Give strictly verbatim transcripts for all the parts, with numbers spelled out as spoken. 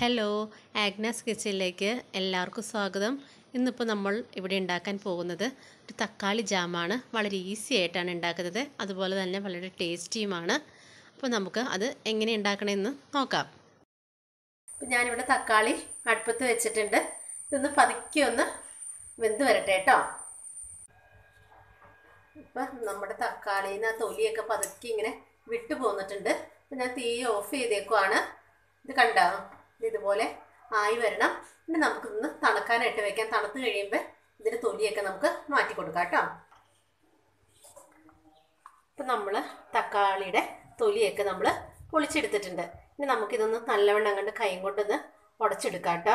Hello, Agnes കിച്ചണിലേക്ക് എല്ലാവർക്കും സ്വാഗതം. ഇന്നിപ്പോൾ നമ്മൾ ഇവിടെ ഉണ്ടാക്കാൻ പോകുന്നത് ഒരു തക്കാളി ജാമാണ്. വളരെ ഈസി ആയിട്ടാണ് ഉണ്ടാക്കുന്നത്, അതുപോലെ തന്നെ വളരെ ടേസ്റ്റിയുമാണ്. അപ്പോൾ നമുക്ക് അത് എങ്ങനെ ഉണ്ടാക്കണമെന്ന് നോക്കാം. അപ്പോൾ ഞാനിവിടെ തക്കാളി അടുപ്പത്ത് വെച്ചിട്ടുണ്ട്. ഇതൊന്ന് പതുക്കി ഒന്ന് വെന്ത് വരട്ടെ കേട്ടോ. ഇപ്പം നമ്മുടെ തക്കാളിയിൽ നിന്ന് ആ തൊലിയൊക്കെ പതുക്കി ഇങ്ങനെ വിട്ടു പോന്നിട്ടുണ്ട്. അപ്പം ഞാൻ തീ ഓഫ് ചെയ്തേക്കുവാണ്. ഇത് കണ്ടോ, ഇതുപോലെ ആയി വരണം. പിന്നെ നമുക്കിന്ന് തണുക്കാനായിട്ട് വെക്കാം. തണുത്ത് കഴിയുമ്പോൾ ഇതിൻ്റെ തൊലിയൊക്കെ നമുക്ക് മാറ്റി കൊടുക്കാം കേട്ടോ. ഇപ്പം നമ്മൾ തക്കാളിയുടെ തൊലിയൊക്കെ നമ്മൾ പൊളിച്ചെടുത്തിട്ടുണ്ട്. ഇനി നമുക്കിതൊന്ന് നല്ലവണ്ണം കണ്ട് കൈ കൊണ്ടൊന്ന് ഉടച്ചെടുക്കാം കേട്ടോ.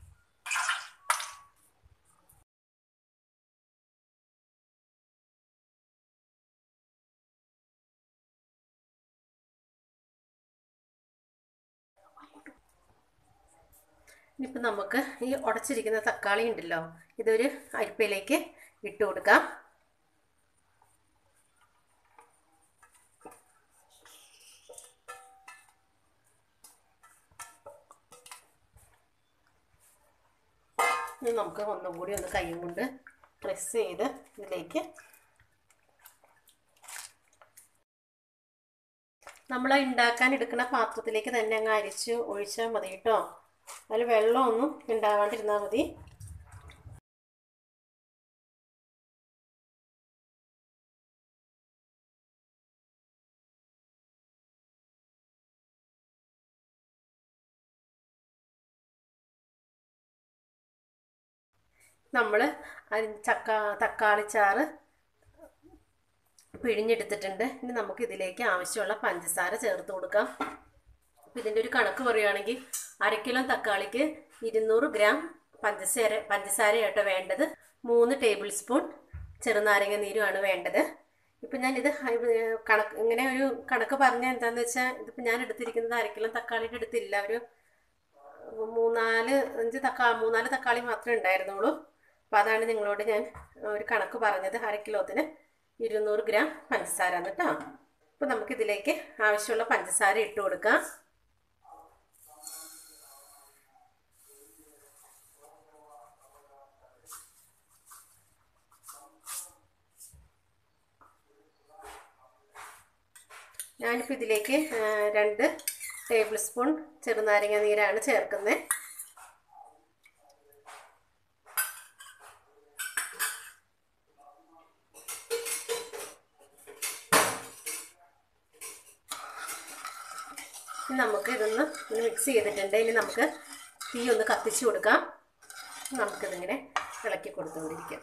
ഇനിയിപ്പോൾ നമുക്ക് ഈ ഉടച്ചിരിക്കുന്ന തക്കാളി ഉണ്ടല്ലോ, ഇതൊരു അരിപ്പയിലേക്ക് ഇട്ട് കൊടുക്കാം. ഇനി നമുക്ക് ഒന്നും കൂടി ഒന്ന് കൈ കൊണ്ട് പ്രസ് ചെയ്ത് ഇതിലേക്ക് നമ്മൾ ഉണ്ടാക്കാൻ എടുക്കുന്ന പാത്രത്തിലേക്ക് തന്നെ അങ്ങ് അരിച്ച് ഒഴിച്ചാൽ മതി കേട്ടോ. അതിൽ വെള്ളമൊന്നും ഉണ്ടാവാണ്ടിരുന്നാൽ മതി. നമ്മൾ ചക്ക തക്കാളിച്ചാറ് പിഴിഞ്ഞെടുത്തിട്ടുണ്ട്. ഇനി നമുക്ക് ഇതിലേക്ക് ആവശ്യമുള്ള പഞ്ചസാര ചേർത്ത് കൊടുക്കാം. അപ്പോൾ ഇതിൻ്റെ ഒരു കണക്ക് പറയുകയാണെങ്കിൽ അര കിലോ തക്കാളിക്ക് ഇരുന്നൂറ് ഗ്രാം പഞ്ചസാര പഞ്ചസാരയായിട്ട് വേണ്ടത്. മൂന്ന് ടേബിൾ സ്പൂൺ ചെറുനാരങ്ങ നീരുമാണ് വേണ്ടത്. ഇപ്പം ഞാനിത് കണക്ക് ഇങ്ങനെ ഒരു കണക്ക് പറഞ്ഞാൽ എന്താണെന്ന് വെച്ചാൽ, ഇതിപ്പോൾ ഞാൻ എടുത്തിരിക്കുന്നത് അര കിലോ തക്കാളിയുടെ എടുത്തില്ല. ഒരു മൂന്നാല് അഞ്ച് തക്കാളി മൂന്നാല് തക്കാളി മാത്രമേ ഉണ്ടായിരുന്നുള്ളൂ. അപ്പോൾ അതാണ് നിങ്ങളോട് ഞാൻ ഒരു കണക്ക് പറഞ്ഞത്. അര കിലോത്തിന് ഇരുന്നൂറ് ഗ്രാം പഞ്ചസാര എന്നിട്ടോ. അപ്പോൾ നമുക്കിതിലേക്ക് ആവശ്യമുള്ള പഞ്ചസാര ഇട്ട് കൊടുക്കാം. ഞാനിപ്പോൾ ഇതിലേക്ക് രണ്ട് ടേബിൾ സ്പൂൺ ചെറുനാരങ്ങ നീരാണ് ചേർക്കുന്നത്. നമുക്ക് ഇതൊന്ന് മിക്സ് ചെയ്തിട്ടുണ്ട്. ഇനി നമുക്ക് തീ ഒന്ന് കത്തിച്ച് കൊടുക്കാം. നമുക്കിതിങ്ങനെ ഇളക്കി കൊടുത്തുകൊണ്ടിരിക്കാം.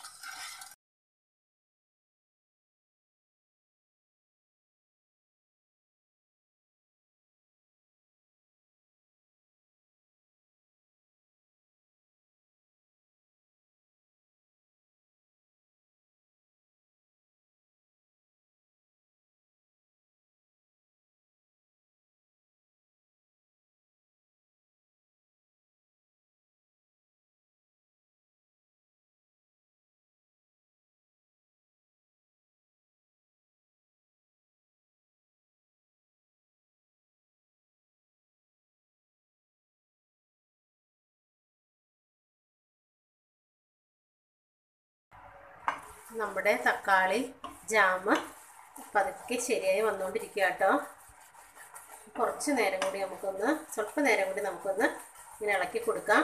നമ്മുടെ തക്കാളി ജാമ് പതുക്കെ ശരിയായി വന്നുകൊണ്ടിരിക്കുക കേട്ടോ. കുറച്ച് നേരം കൂടി നമുക്കൊന്ന് സ്വല്പ നേരം കൂടി നമുക്കൊന്ന് ഇങ്ങനെ ഇളക്കി കൊടുക്കാം.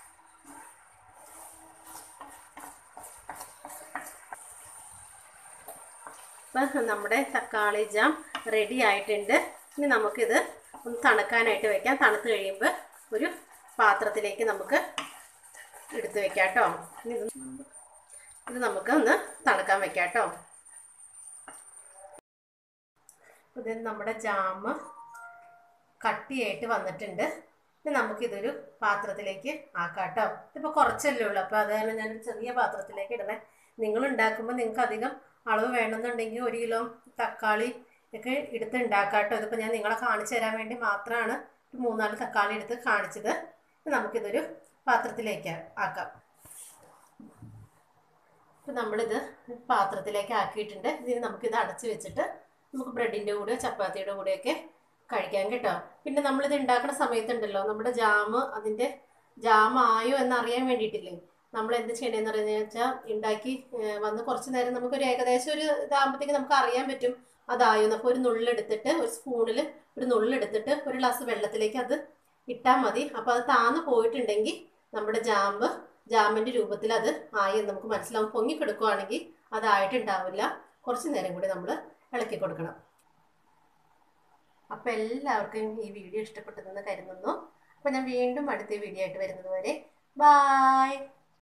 ഇപ്പം നമ്മുടെ തക്കാളി ജാം റെഡി ആയിട്ടുണ്ട്. ഇനി നമുക്കിത് ഒന്ന് തണുക്കാനായിട്ട് വെക്കാം. തണുത്ത് കഴിയുമ്പോൾ ഒരു പാത്രത്തിലേക്ക് നമുക്ക് എടുത്ത് വെക്കാം കേട്ടോ. ഇത് നമുക്ക് ഒന്ന് തണുക്കാൻ വെക്കാം കേട്ടോ. ഇത് നമ്മുടെ ജാമ് കട്ടിയായിട്ട് വന്നിട്ടുണ്ട്. ഇനി നമുക്കിതൊരു പാത്രത്തിലേക്ക് ആക്കാം കേട്ടോ. ഇതിപ്പോൾ കുറച്ചല്ലേ ഉള്ളൂ, അപ്പോൾ അതാണ് ഞാൻ ചെറിയ പാത്രത്തിലേക്ക് ഇടുന്നത്. നിങ്ങൾ ഉണ്ടാക്കുമ്പോൾ നിങ്ങൾക്ക് അധികം അളവ് വേണമെന്നുണ്ടെങ്കിൽ ഒരു കിലോ തക്കാളി ഒക്കെ എടുത്ത് ഉണ്ടാക്കാം കേട്ടോ. ഇതിപ്പോൾ ഞാൻ നിങ്ങളെ കാണിച്ചു തരാൻ വേണ്ടി മാത്രമാണ് ഒരു മൂന്നാല് തക്കാളി എടുത്ത് കാണിച്ചത്. നമുക്കിതൊരു പാത്രത്തിലേക്ക് ആക്കാം. ഇപ്പോൾ നമ്മളിത് പാത്രത്തിലേക്ക് ആക്കിയിട്ടുണ്ട്. ഇതിന് നമുക്കിത് അടച്ച് വെച്ചിട്ട് നമുക്ക് ബ്രെഡിൻ്റെ കൂടെ ചപ്പാത്തിയുടെ കൂടെയൊക്കെ കഴിക്കാൻ കേട്ടോ. പിന്നെ നമ്മളിത് ഉണ്ടാക്കുന്ന സമയത്തുണ്ടല്ലോ, നമ്മുടെ ജാമ് അതിൻ്റെ ജാമായോ എന്നറിയാൻ വേണ്ടിയിട്ടില്ലേ, നമ്മൾ എന്ത് ചെയ്യണമെന്ന് പറഞ്ഞു വെച്ചാൽ ഉണ്ടാക്കി വന്ന് കുറച്ച് നേരം നമുക്കൊരു ഏകദേശം ഒരു ഇതാകുമ്പോഴത്തേക്ക് നമുക്ക് അറിയാൻ പറ്റും അതായോ. അപ്പോൾ ഒരു നുള്ളെടുത്തിട്ട് ഒരു സ്പൂണിൽ ഒരു നുള്ളെടുത്തിട്ട് ഒരു ഗ്ലാസ് വെള്ളത്തിലേക്ക് അത് ഇട്ടാൽ മതി. അപ്പോൾ അത് താന്ന് പോയിട്ടുണ്ടെങ്കിൽ നമ്മുടെ ജാമ്പ് ജാമിൻ്റെ രൂപത്തിൽ അത് ആയി എന്ന് നമുക്ക് മനസ്സിലാവും. പൊങ്ങിക്കെടുക്കുകയാണെങ്കിൽ അതായിട്ടുണ്ടാവില്ല. കുറച്ച് നേരം കൂടി നമ്മൾ ഇളക്കി കൊടുക്കണം. അപ്പോൾ എല്ലാവർക്കും ഈ വീഡിയോ ഇഷ്ടപ്പെട്ടതെന്ന് കരുതുന്നു. അപ്പോൾ ഞാൻ വീണ്ടും അടുത്ത വീഡിയോ ആയിട്ട് വരുന്നത് വരെ ബായ്.